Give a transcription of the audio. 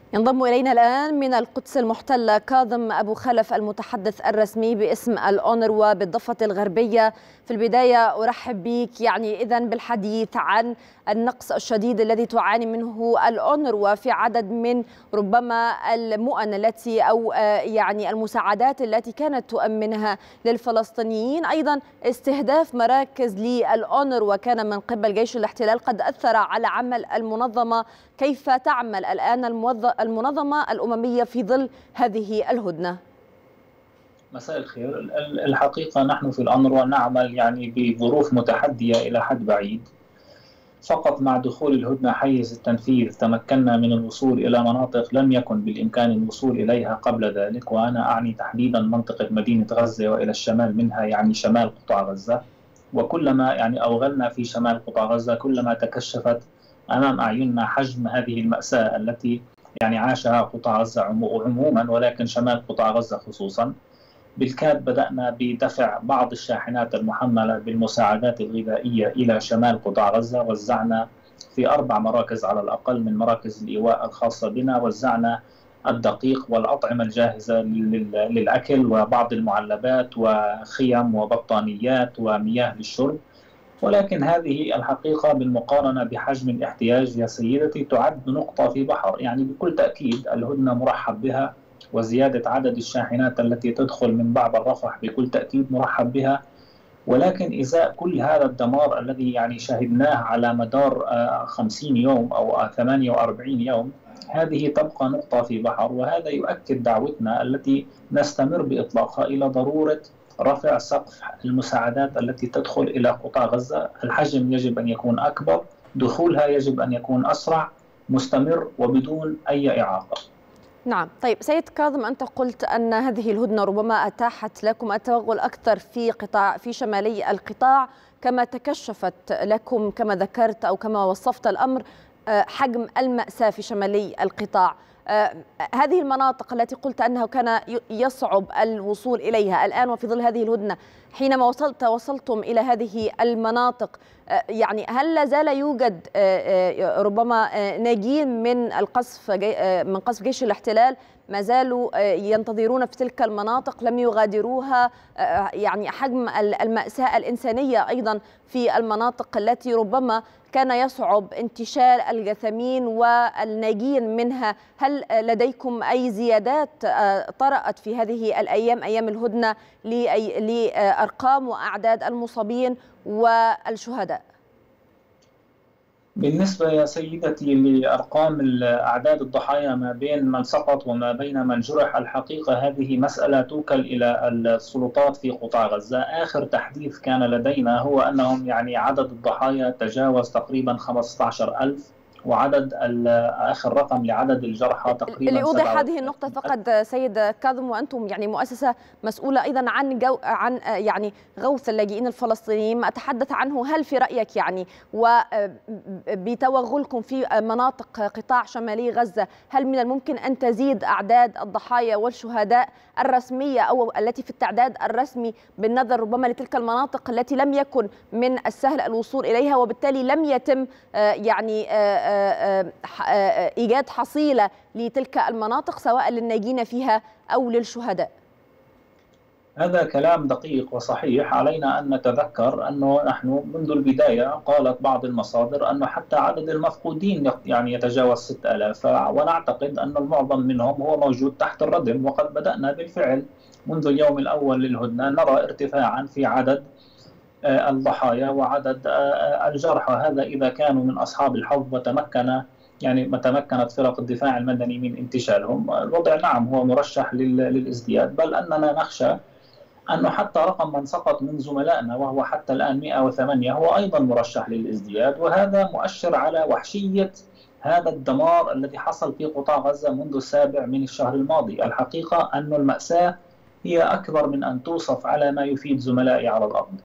ينضم إلينا الآن من القدس المحتلة كاظم أبو خلف المتحدث الرسمي باسم الأونروا بالضفة الغربية. في البداية أرحب بك إذن بالحديث عن النقص الشديد الذي تعاني منه الأونروا في عدد من ربما المؤن التي أو المساعدات التي كانت تؤمنها للفلسطينيين. أيضا استهداف مراكز للأونروا كان من قبل جيش الاحتلال قد أثر على عمل المنظمة. كيف تعمل الآن المنظمة الأممية في ظل هذه الهدنة؟ مساء الخير. الحقيقة نحن في الأونروا نعمل بظروف متحدية إلى حد بعيد. فقط مع دخول الهدنة حيز التنفيذ تمكنا من الوصول إلى مناطق لم يكن بالإمكان الوصول إليها قبل ذلك، وأنا أعني تحديدا منطقة مدينة غزة وإلى الشمال منها، شمال قطاع غزة. وكلما أوغلنا في شمال قطاع غزة كلما تكشفت أمام أعيننا حجم هذه المأساة التي عاشها قطاع غزة عموما، ولكن شمال قطاع غزة خصوصا. بالكاد بدأنا بدفع بعض الشاحنات المحملة بالمساعدات الغذائية إلى شمال قطاع غزة. وزعنا في 4 مراكز على الأقل من مراكز الإيواء الخاصة بنا، وزعنا الدقيق والأطعمة الجاهزة للأكل وبعض المعلبات وخيم وبطانيات ومياه للشرب. ولكن هذه الحقيقة بالمقارنة بحجم الاحتياج يا سيدتي تعد نقطة في بحر. بكل تأكيد الهدنة مرحب بها، وزيادة عدد الشاحنات التي تدخل من بعبر رفح بكل تأكيد مرحب بها. ولكن إزاء كل هذا الدمار الذي شهدناه على مدار 50 يوم أو 48 يوم، هذه تبقى نقطة في بحر. وهذا يؤكد دعوتنا التي نستمر بإطلاقها إلى ضرورة رفع سقف المساعدات التي تدخل إلى قطاع غزة. الحجم يجب أن يكون أكبر، دخولها يجب أن يكون أسرع، مستمر وبدون أي إعاقة. نعم. طيب سيد كاظم، أنت قلت أن هذه الهدنة ربما أتاحت لكم التوغل أكثر في شمالي القطاع، كما تكشفت لكم كما ذكرت أو كما وصفت الأمر حجم المأساة في شمالي القطاع. هذه المناطق التي قلت أنه كان يصعب الوصول إليها الآن وفي ظل هذه الهدنة، حينما وصلتم إلى هذه المناطق، هل لا زال يوجد ربما ناجين من قصف جيش الاحتلال ما زالوا ينتظرون في تلك المناطق لم يغادروها؟ حجم المأساة الإنسانية أيضا في المناطق التي ربما كان يصعب انتشال الجثامين والناجين منها، هل لديكم أي زيادات طرأت في هذه الأيام أيام الهدنة لأرقام وأعداد المصابين والشهداء؟ بالنسبة يا سيدتي لأرقام أعداد الضحايا ما بين من سقط وما بين من جرح، الحقيقة هذه مسألة توكل إلى السلطات في قطاع غزة. آخر تحديث كان لدينا هو أنهم عدد الضحايا تجاوز تقريبا 15,000، وعدد آخر رقم لعدد الجرحى تقريبا. لأوضح هذه النقطة فقط سيد كاظم، وأنتم مؤسسة مسؤولة أيضا عن غوث اللاجئين الفلسطينيين، ما أتحدث عنه هل في رأيك وبتوغلكم في مناطق قطاع شمالي غزة هل من الممكن أن تزيد أعداد الضحايا والشهداء الرسمية أو التي في التعداد الرسمي بالنظر ربما لتلك المناطق التي لم يكن من السهل الوصول إليها وبالتالي لم يتم إيجاد حصيلة لتلك المناطق سواء للناجين فيها أو للشهداء؟ هذا كلام دقيق وصحيح. علينا أن نتذكر أنه نحن منذ البداية قالت بعض المصادر أنه حتى عدد المفقودين يتجاوز 6,000، ونعتقد أن المعظم منهم هو موجود تحت الردم. وقد بدأنا بالفعل منذ اليوم الأول للهدنة نرى ارتفاعا في عدد الضحايا وعدد الجرحى. هذا إذا كانوا من أصحاب الحظ ما تمكنت فرق الدفاع المدني من انتشالهم. الوضع نعم هو مرشح للازدياد، بل أننا نخشى أنه حتى رقم من سقط من زملائنا وهو حتى الآن 108 هو أيضا مرشح للازدياد. وهذا مؤشر على وحشية هذا الدمار الذي حصل في قطاع غزة منذ 7 من الشهر الماضي. الحقيقة أن المأساة هي أكبر من أن توصف على ما يفيد زملائي على الأرض.